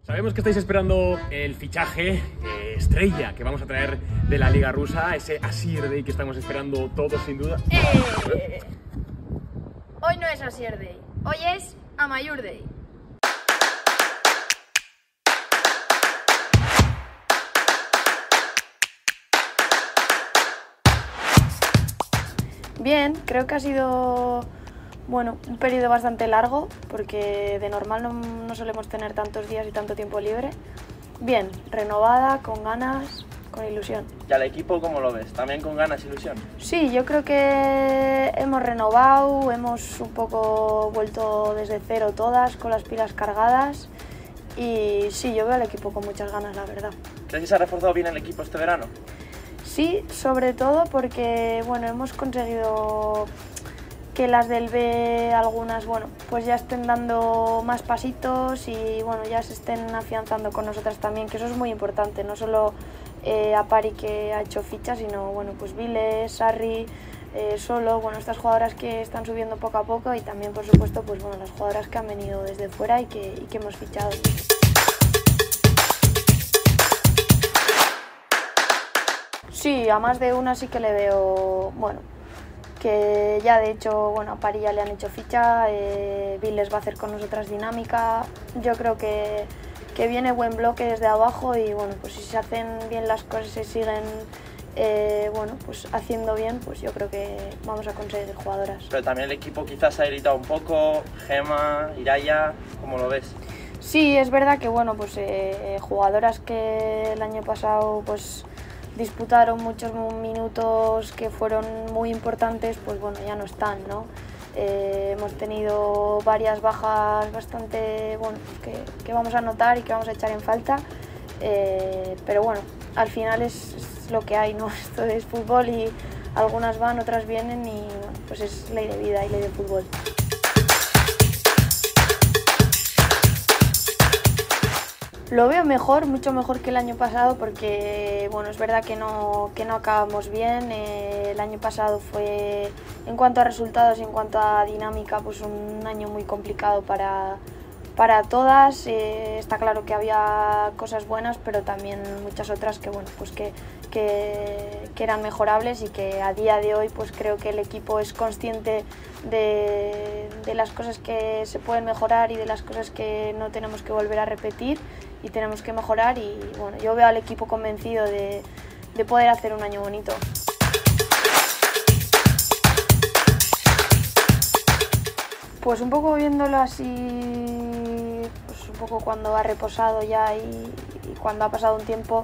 Sabemos que estáis esperando el fichaje estrella que vamos a traer de la Liga Rusa, ese Azir Day que estamos esperando todos sin duda. Hoy no es Azir Day, hoy es Amayur Day. Bien, creo que ha sido un periodo bastante largo, porque de normal no solemos tener tantos días y tanto tiempo libre. Bien, renovada, con ganas, con ilusión. ¿Y al equipo cómo lo ves? ¿También con ganas e ilusión? Sí, yo creo que hemos renovado, hemos un poco vuelto desde cero todas, con las pilas cargadas. Y sí, yo veo al equipo con muchas ganas, la verdad. ¿Crees que se ha reforzado bien el equipo este verano? Sí, sobre todo porque hemos conseguido que las del B, algunas, pues ya estén dando más pasitos y ya se estén afianzando con nosotras también, que eso es muy importante, no solo Apari, que ha hecho fichas, sino pues Viles, Sarri, Solo, estas jugadoras que están subiendo poco a poco, y también por supuesto las jugadoras que han venido desde fuera y que hemos fichado. Sí, a más de una sí que le veo, que ya de hecho, a Pari ya le han hecho ficha, Viles va a hacer con nosotras dinámica. Yo creo que viene buen bloque desde abajo y pues si se hacen bien las cosas y se siguen pues haciendo bien, pues yo creo que vamos a conseguir jugadoras. Pero también el equipo quizás ha gritado un poco, Gema, Iraya, ¿cómo lo ves? Sí, es verdad que jugadoras que el año pasado disputaron muchos minutos que fueron muy importantes, ya no están, ¿no? Hemos tenido varias bajas bastante, que vamos a notar y que vamos a echar en falta, pero al final es lo que hay, ¿no? Esto es fútbol y algunas van, otras vienen y pues es ley de vida y ley de fútbol. Lo veo mejor, mucho mejor que el año pasado, porque es verdad que no acabamos bien. El año pasado fue, en cuanto a resultados y en cuanto a dinámica, un año muy complicado para todas. Está claro que había cosas buenas, pero también muchas otras que eran mejorables, y que a día de hoy creo que el equipo es consciente de las cosas que se pueden mejorar y de las cosas que no tenemos que volver a repetir y tenemos que mejorar, y yo veo al equipo convencido de poder hacer un año bonito. Pues un poco viéndolo así, un poco cuando ha reposado ya y cuando ha pasado un tiempo,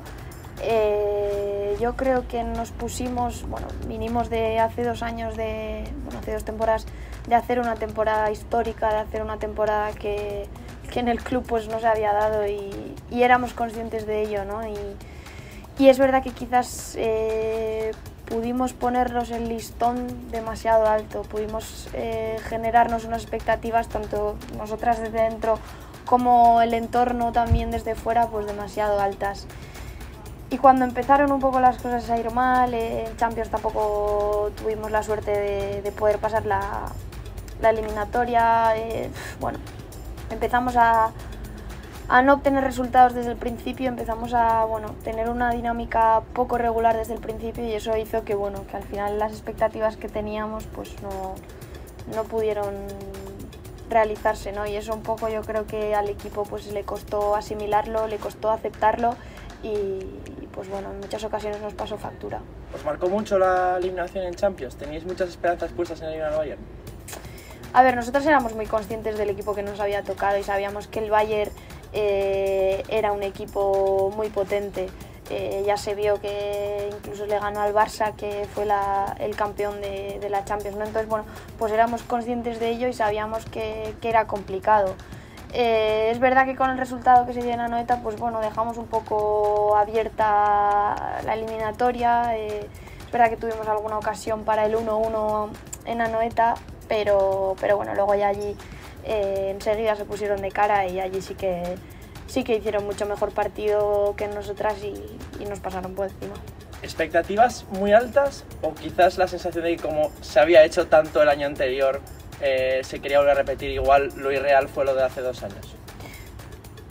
yo creo que nos pusimos, vinimos de hace 2 años, hace 2 temporadas, de hacer una temporada histórica, de hacer una temporada que en el club no se había dado, y éramos conscientes de ello, ¿no? Y es verdad que quizás pudimos ponernos el listón demasiado alto, pudimos generarnos unas expectativas, tanto nosotras desde dentro como el entorno también desde fuera, demasiado altas. Y cuando empezaron un poco las cosas a ir mal, en Champions tampoco tuvimos la suerte de poder pasar la eliminatoria. Empezamos a no obtener resultados desde el principio, empezamos a tener una dinámica poco regular desde el principio, y eso hizo que al final las expectativas que teníamos no pudieron realizarse, ¿no? Y eso un poco yo creo que al equipo le costó asimilarlo, le costó aceptarlo, y en muchas ocasiones nos pasó factura. ¿Os marcó mucho la eliminación en Champions? ¿Teníais muchas esperanzas puestas en eliminar al Bayern? A ver, nosotros éramos muy conscientes del equipo que nos había tocado y sabíamos que el Bayern era un equipo muy potente. Ya se vio que incluso le ganó al Barça, que fue el campeón de la Champions, ¿no? Entonces, éramos conscientes de ello y sabíamos que era complicado. Es verdad que con el resultado que se dio en Anoeta, dejamos un poco abierta la eliminatoria. Es verdad que tuvimos alguna ocasión para el 1-1 en Anoeta, pero luego ya allí enseguida se pusieron de cara, y allí sí que hicieron mucho mejor partido que nosotras y nos pasaron por encima. ¿Expectativas muy altas, o quizás la sensación de que como se había hecho tanto el año anterior, se quería volver a repetir, igual lo irreal fue lo de hace 2 años?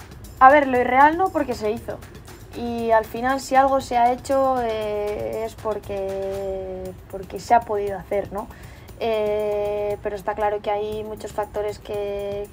A ver, lo irreal no, porque se hizo. Y al final, si algo se ha hecho, es porque se ha podido hacer, ¿no? Pero está claro que hay muchos factores que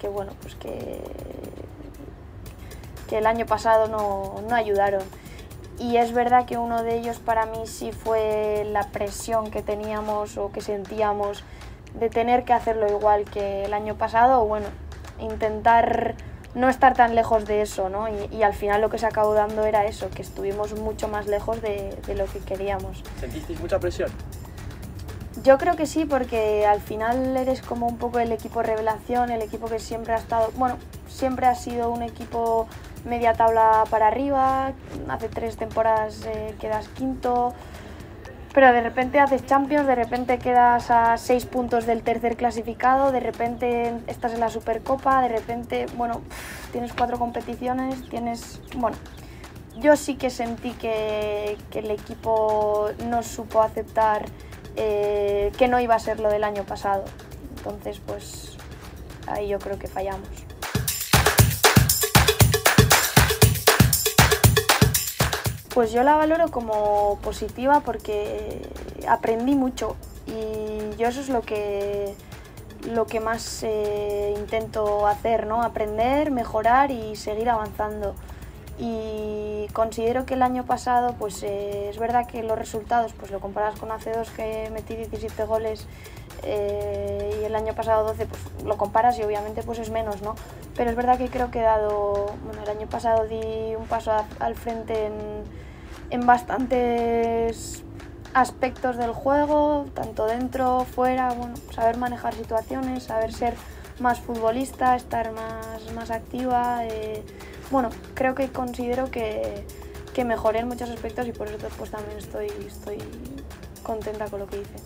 el año pasado no ayudaron. Y es verdad que uno de ellos para mí sí fue la presión que teníamos o que sentíamos de tener que hacerlo igual que el año pasado, o bueno, intentar no estar tan lejos de eso, ¿no? Y al final lo que se acabó dando era eso, que estuvimos mucho más lejos de lo que queríamos. ¿Sentisteis mucha presión? Yo creo que sí, porque al final eres como un poco el equipo revelación, el equipo que siempre ha estado, bueno, siempre ha sido un equipo media tabla para arriba, hace 3 temporadas quedas quinto, pero de repente haces Champions, de repente quedas a 6 puntos del tercer clasificado, de repente estás en la Supercopa, de repente, bueno, tienes 4 competiciones, bueno, yo sí que sentí que el equipo no supo aceptar que no iba a ser lo del año pasado. Entonces, pues ahí yo creo que fallamos. Pues yo la valoro como positiva porque aprendí mucho y yo eso es lo que más intento hacer, ¿no? Aprender, mejorar y seguir avanzando. Y considero que el año pasado, pues es verdad que los resultados, pues lo comparas con hace 2 que metí 17 goles y el año pasado 12, pues lo comparas y obviamente pues es menos, ¿no? Pero es verdad que creo que el año pasado di un paso al frente en bastantes aspectos del juego, tanto dentro, fuera, bueno, saber manejar situaciones, saber ser más futbolista, estar más activa. Bueno, creo que considero que mejoré en muchos aspectos y por eso pues también estoy contenta con lo que hice.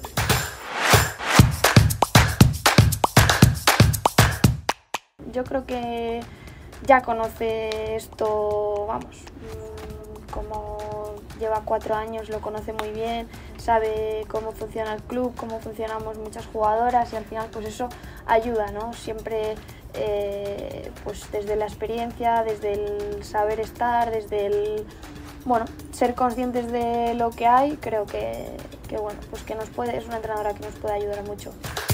Yo creo que ya conoce esto, vamos, como lleva 4 años, lo conoce muy bien, sabe cómo funciona el club, cómo funcionamos muchas jugadoras y al final pues eso ayuda, ¿no? Siempre pues desde la experiencia, desde el saber estar, desde el ser conscientes de lo que hay, creo que bueno, pues que es una entrenadora que nos puede ayudar mucho.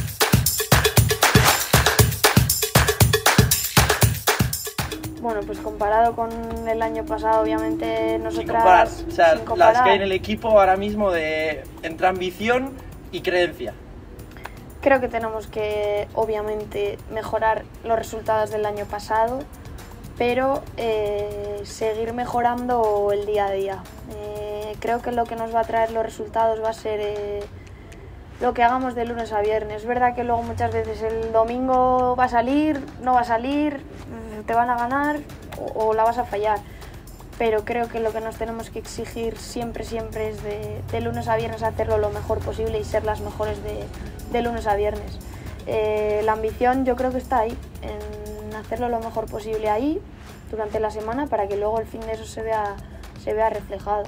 Bueno, pues comparado con el año pasado, obviamente nosotras... Sin comparar, o sea, sin comparar, las que hay en el equipo ahora mismo entre ambición y creencia. Creo que tenemos que, obviamente, mejorar los resultados del año pasado, pero seguir mejorando el día a día. Creo que lo que nos va a traer los resultados va a ser lo que hagamos de lunes a viernes. Es verdad que luego muchas veces el domingo va a salir, no va a salir, te van a ganar o la vas a fallar. Pero creo que lo que nos tenemos que exigir siempre es de lunes a viernes hacerlo lo mejor posible y ser las mejores de lunes a viernes. La ambición yo creo que está ahí, en hacerlo lo mejor posible ahí durante la semana para que luego el fin de eso se vea reflejado.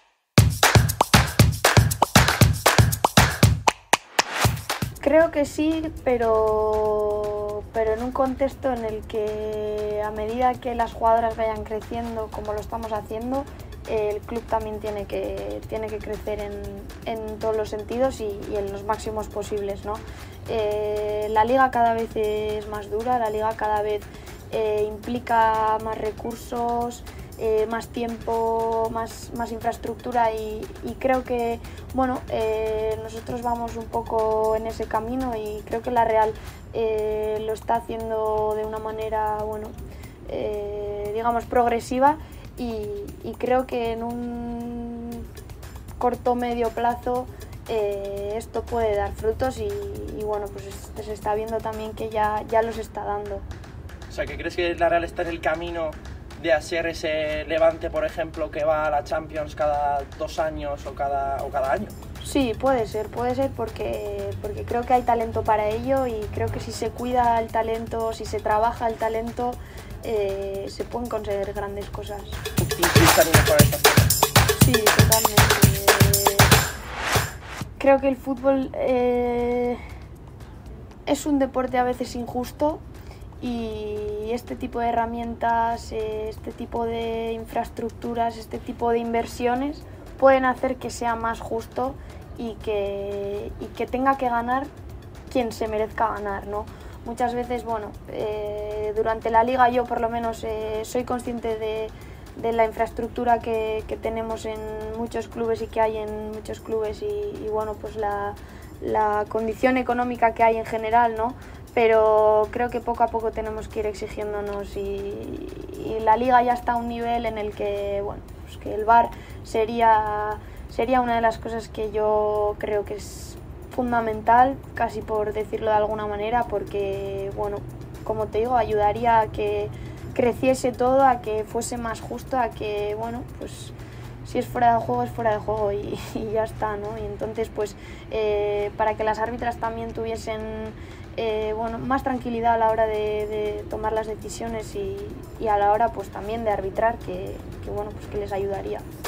Creo que sí, pero en un contexto en el que a medida que las jugadoras vayan creciendo como lo estamos haciendo, el club también tiene que crecer en todos los sentidos y en los máximos posibles, ¿no? La liga cada vez es más dura, la liga cada vez implica más recursos, más tiempo, más infraestructura y creo que bueno, nosotros vamos un poco en ese camino y creo que la Real lo está haciendo de una manera bueno, digamos progresiva y creo que en un corto medio plazo esto puede dar frutos y bueno, pues se está viendo también que ya los está dando. O sea, ¿que crees que la Real está en el camino de ser ese Levante, por ejemplo, que va a la Champions cada 2 años o cada año? Sí, puede ser porque creo que hay talento para ello y creo que si se cuida el talento, si se trabaja el talento, se pueden conseguir grandes cosas. Sí, totalmente. Creo que el fútbol es un deporte a veces injusto y este tipo de herramientas, este tipo de infraestructuras, este tipo de inversiones pueden hacer que sea más justo y que tenga que ganar quien se merezca ganar, ¿no? Muchas veces, bueno, durante la liga yo por lo menos soy consciente de la infraestructura que tenemos en muchos clubes y que hay en muchos clubes y bueno, pues la condición económica que hay en general, ¿no? Pero creo que poco a poco tenemos que ir exigiéndonos y la liga ya está a un nivel en el que, bueno, pues que el VAR sería una de las cosas que yo creo que es fundamental, casi por decirlo de alguna manera, porque, bueno, como te digo, ayudaría a que creciese todo, a que fuese más justo, a que, bueno, pues si es fuera de juego es fuera de juego y ya está, ¿no? Y entonces, pues, para que las árbitras también tuviesen bueno, más tranquilidad a la hora de tomar las decisiones y a la hora, pues, también de arbitrar, que bueno, pues que les ayudaría.